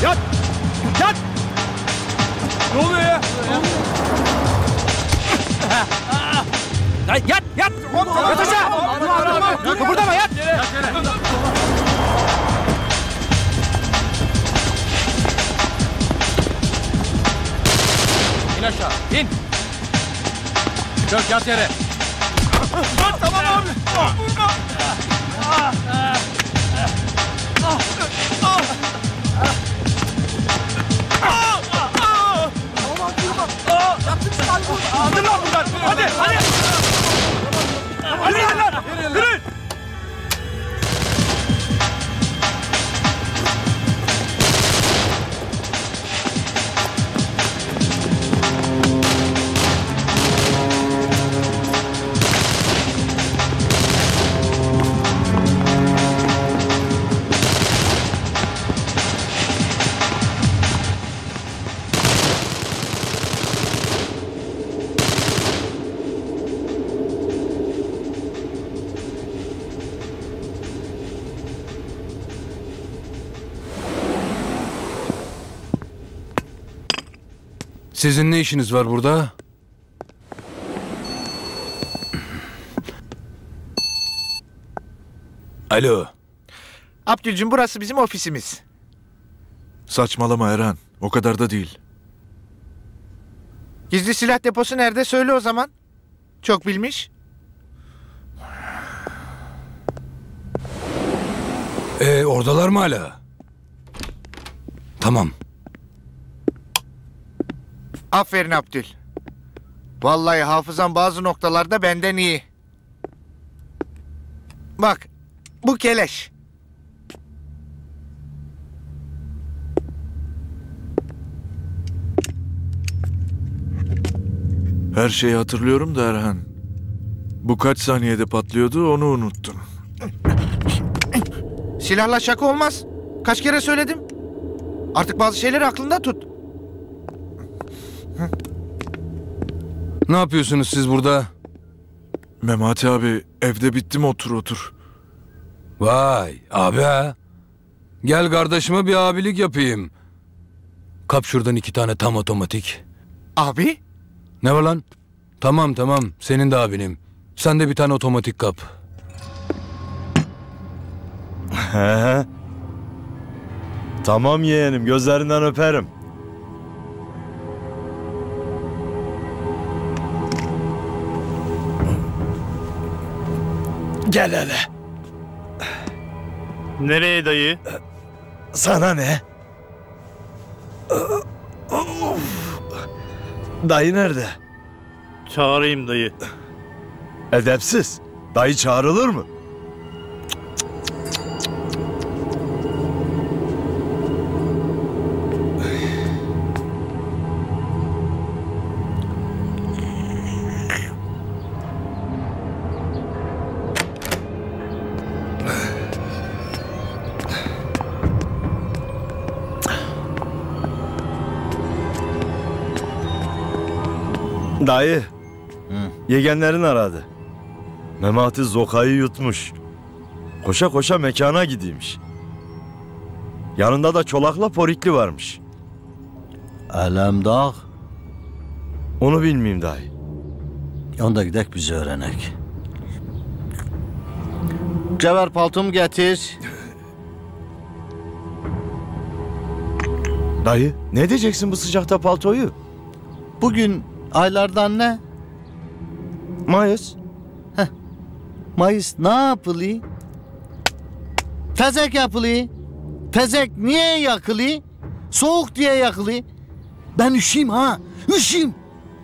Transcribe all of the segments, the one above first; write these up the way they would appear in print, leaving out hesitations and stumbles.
Yat! Yat! Ne oluyor ya? Yat! Yat! Yat aşağı! Kıpırdama yat! İn aşağı, in! Çök, yat yere! Tamam abi! Vurma! Hadi lan buradan! Hadi! Hadi! Hadi lan! Yürü! Sizin ne işiniz var burada? Alo. Abdülcüm, burası bizim ofisimiz. Saçmalama Erhan. O kadar da değil. Gizli silah deposu nerede? Söyle o zaman. Çok bilmiş. Oradalar mı hala? Tamam. Aferin Abdül. Vallahi hafızan bazı noktalarda benden iyi. Bak, bu keleş. Her şeyi hatırlıyorum da Erhan. Bu kaç saniyede patlıyordu onu unuttum. Silahla şaka olmaz. Kaç kere söyledim. Artık bazı şeyleri aklında tut. Ne yapıyorsunuz siz burada? Memati abi, evde bitti mi otur. Vay abi ha. Gel kardeşime bir abilik yapayım. Kap şuradan 2 tane tam otomatik. Abi? Ne var lan? Tamam senin de abinim. Sen de bir tane otomatik kap. He. Tamam yeğenim, gözlerinden öperim. Gel hele. Nereye dayı? Sana ne? Dayı nerede? Çağırayım dayı. Edepsiz. Dayı çağrılır mı? Dayı, yegenlerin aradı. Memati Zoka'yı yutmuş. Koşa koşa mekana gidiymiş. Yanında da Çolak'la Porikli varmış. Alemdağ. Onu bilmeyeyim dayı. Onda gidek bizi öğrenek. Cevher paltomu getir. Dayı, ne diyeceksin bu sıcakta paltoyu? Bugün aylardan ne? Mayıs. Mayıs ne yapılıyor? Tezek yapılıyor. Tezek niye yakılıyor? Soğuk diye yakılıyor. Ben üşüyüm ha. Üşüyüm.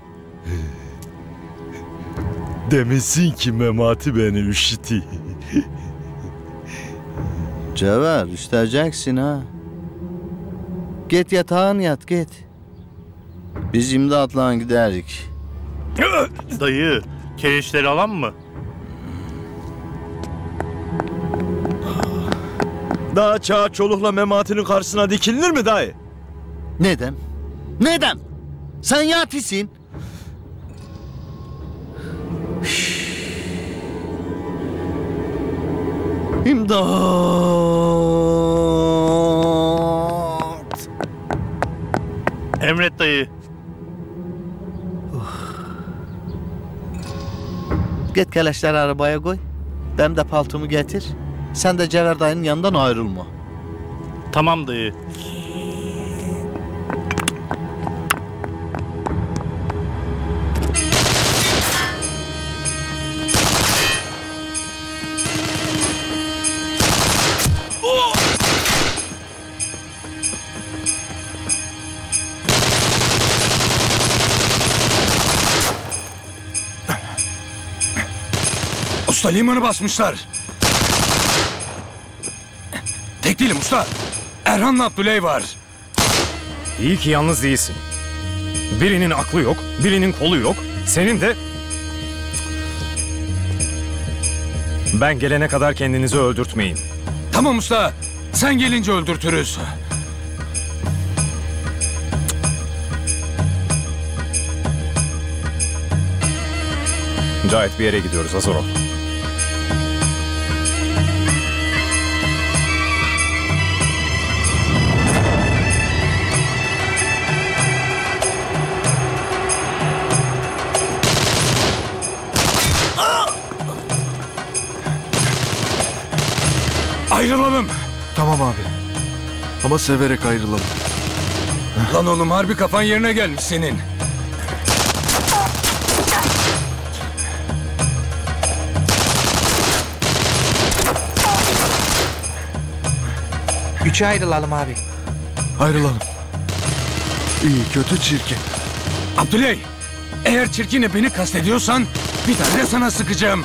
Demesin ki Memati beni üşütü. Cevher üşüteceksin ha. Git yatağın yat git. Biz imdatla giderik. Dayı, keleşleri alan mı? Daha Çağ Çoluk'la Memati'nin karşısına dikilir mi dayı? Neden? Neden? Sen yatisin. İmdat! Git keleşleri arabaya koy. Benim de paltomu getir. Sen de Cevher dayının yanından ayrılma. Tamam dayı. Usta limanı basmışlar. Tek değilim usta. Erhan'la Abdüley var. İyi ki yalnız değilsin. Birinin aklı yok, birinin kolu yok. Senin de... Ben gelene kadar kendinizi öldürtmeyin. Tamam usta. Sen gelince öldürtürüz. Cahit bir yere gidiyoruz, hazır ol. Ayrılalım. Tamam abi. Ama severek ayrılalım. Lan oğlum harbi kafan yerine gelmiş senin. Üçe ayrılalım abi. Ayrılalım. İyi, kötü, çirkin. Abdüley, eğer çirkinle beni kastediyorsan bir tane de sana sıkacağım.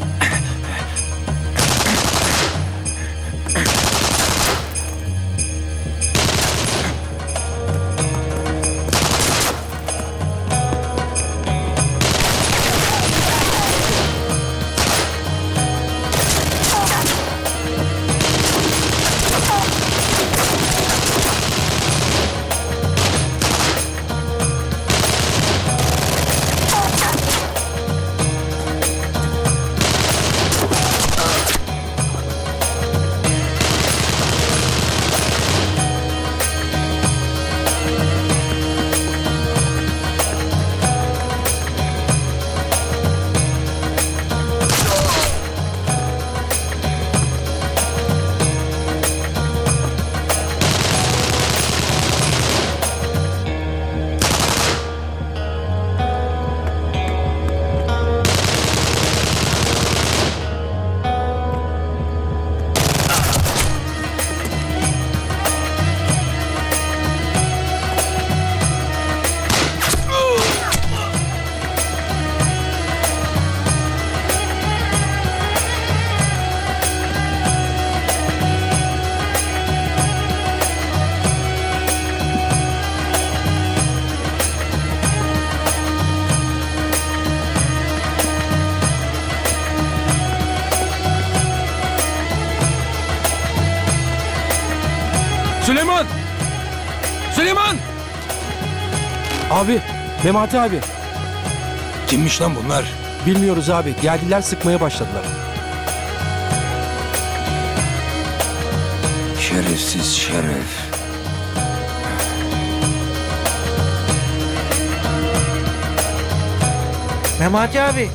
Süleyman! Süleyman! Abi, Memati abi. Kimmiş lan bunlar? Bilmiyoruz abi. Geldiler, sıkmaya başladılar. Şerefsiz şeref. Memati abi.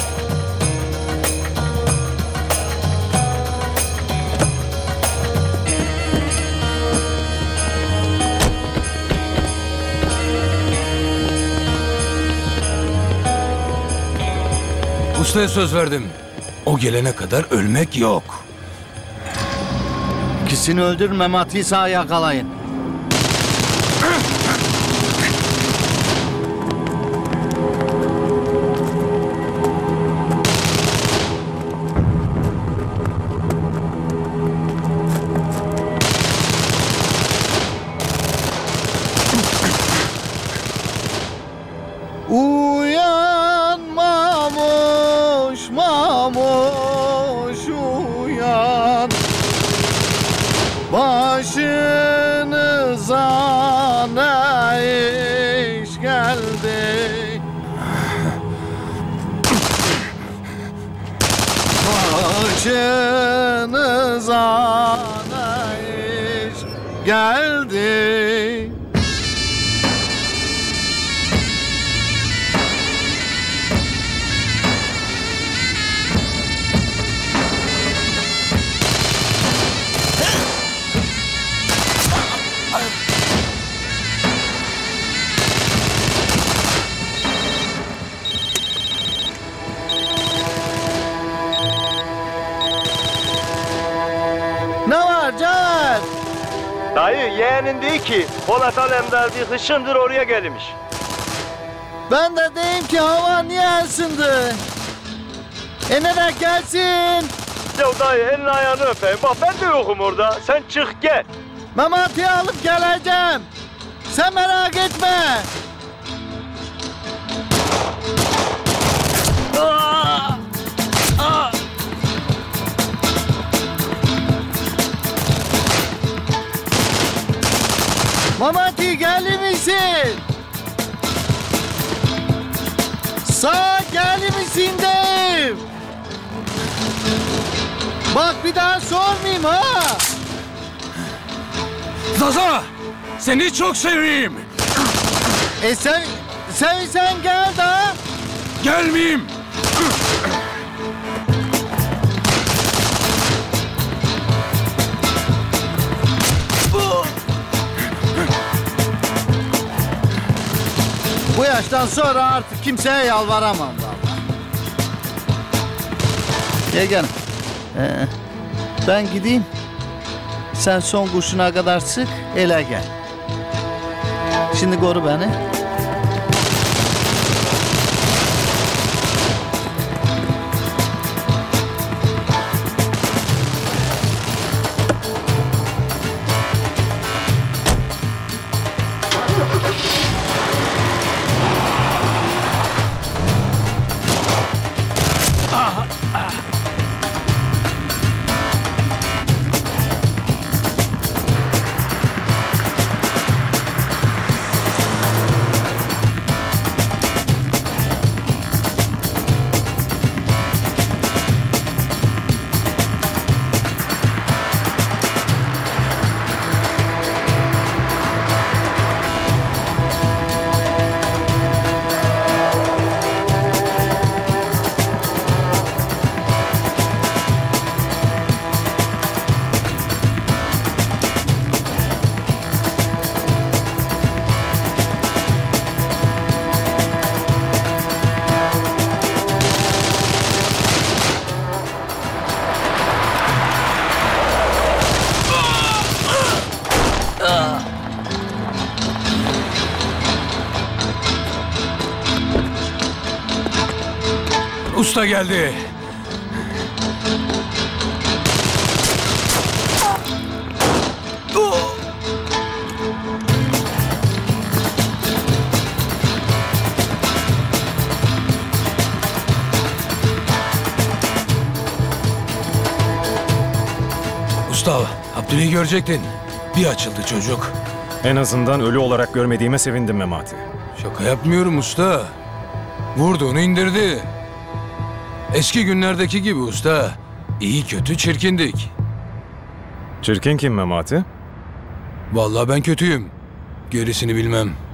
Ustaya söz verdim. O gelene kadar ölmek yok. İkisini öldürün, Memati'yi sağ yakalayın. Uyanmamış mamuş uyan, başınıza ne iş geldi? Başınıza ne iş geldi? Caner. Dayı yeğenin değil ki. Polat Alemdar bir hışımdır oraya gelmiş. Ben de diyeyim ki hava niye ısındı? Nereye gelsin? Ya dayı elini ayağını öpeyim. Bak ben de yokum orada. Sen çık gel. Memati'yi alıp geleceğim. Sen merak etme. Memati gelir misin? Sağ gelir misin deyim. Bak bir daha sormayayım ha. Zaza! Seni çok seveyim. Sen gel da. Gelmeyeyim. Bu yaştan sonra artık kimseye yalvaramam vallahi. Gel gel. Ben gideyim. Sen son kurşuna kadar sık, ele gel. Şimdi koru beni. Usta geldi. Usta, Abdül'ü görecektin. Bir açıldı çocuk. En azından ölü olarak görmediğime sevindim Memati. Şaka yapmıyorum usta. Vurduğunu indirdi. Eski günlerdeki gibi usta. İyi kötü çirkindik. Çirkin kim Memati? Vallahi ben kötüyüm. Gerisini bilmem.